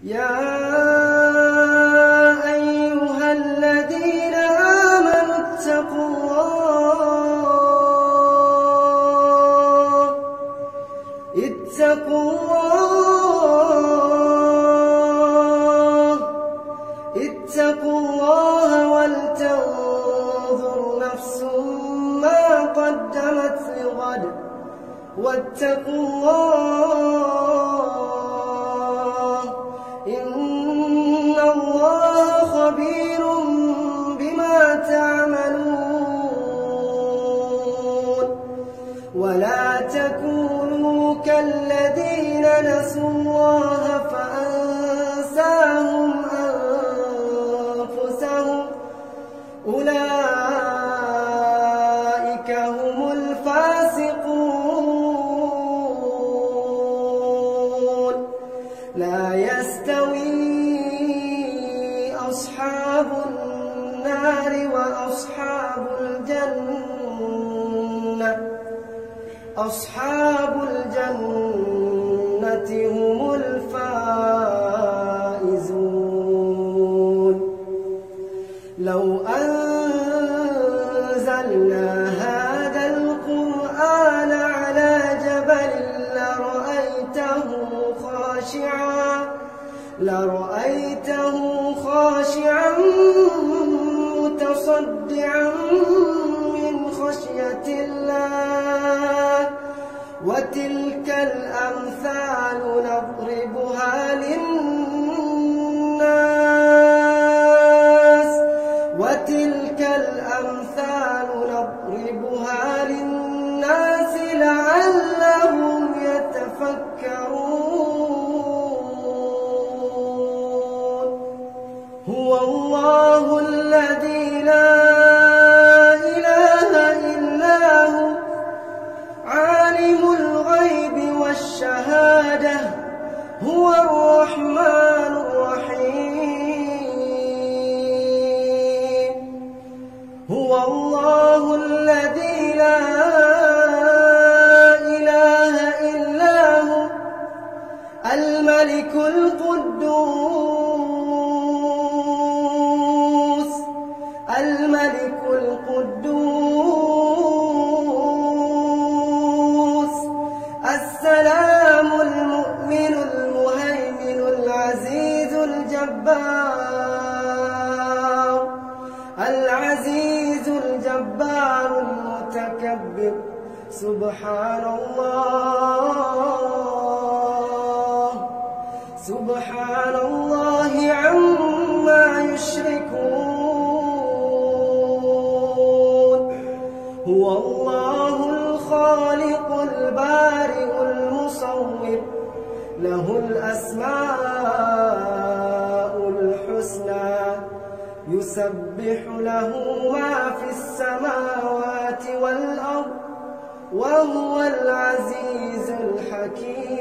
يا أيها الذين آمنوا اتقوا الله ولتنظر نفس ما قدمت لغد واتقوا الله إن الله خبير بما تعملون ولا تكونوا كالذين نسوا الله فأنساهم أنفسهم أولئك هم الفاسقون لا يستوي أصحاب النار وأصحاب الجنة أصحاب الجنة هم الفائزون لو أنزلنا هذا القرآن على جبل لرأيته خاشعا متصدعا من خشية الله وتلك الأمثال نضربها للناس لعلهم يتفكرون هو الله الذي لا إله إلا هو عالم الغيب والشهادة هو الرحمن الرحيم هو الله الذي لا إله إلا هو الملك القدوس السلام المؤمن المهيمن العزيز الجبار المتكبر سبحان الله عما يشركون هو الله الخالق البارئ المصور له الأسماء الحسنى يسبح له ما في السماوات والأرض وهو العزيز الحكيم